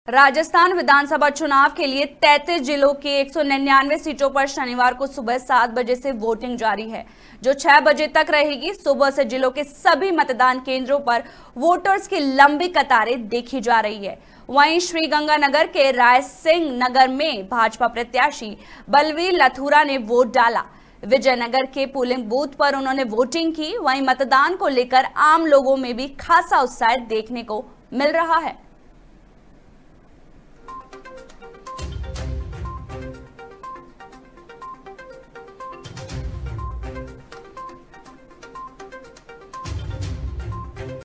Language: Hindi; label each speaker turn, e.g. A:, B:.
A: राजस्थान विधानसभा चुनाव के लिए 33 जिलों की 199 सीटों पर शनिवार को सुबह 7 बजे से वोटिंग जारी है, जो 6 बजे तक रहेगी। सुबह से जिलों के सभी मतदान केंद्रों पर वोटर्स की लंबी कतारें देखी जा रही है। वहीं श्रीगंगानगर के राय सिंह नगर में भाजपा प्रत्याशी बलवीर लथुरा ने वोट डाला। विजयनगर के पोलिंग बूथ पर उन्होंने वोटिंग की। वहीं मतदान को लेकर आम लोगों में भी खासा उत्साह देखने को मिल रहा है।